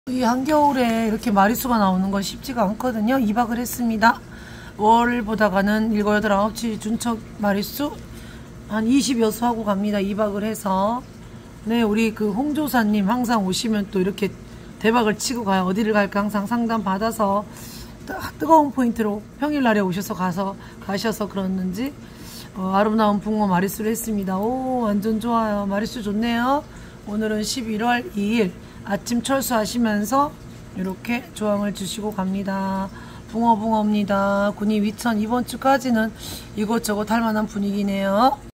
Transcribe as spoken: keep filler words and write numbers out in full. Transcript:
이 한겨울에 이렇게 마리수가 나오는 건 쉽지가 않거든요. 이 박을 했습니다. 월 보다가는 일곱, 여덟, 아홉, 칠 준척 마리수 한 이십여 수 하고 갑니다. 이 박을 해서. 네, 우리 그 홍조사님 항상 오시면 또 이렇게 대박을 치고 가요. 어디를 갈까 항상 상담 받아서 뜨거운 포인트로 평일날에 오셔서 가서 가셔서 그러는지 어, 아름다운 붕어 마리수를 했습니다. 오, 완전 좋아요. 마리수 좋네요. 오늘은 십일월 이일 아침 철수하시면서 이렇게 조항을 주시고 갑니다. 붕어 붕어입니다. 군이 위천 이번 주까지는 이것저것 할 만한 분위기네요.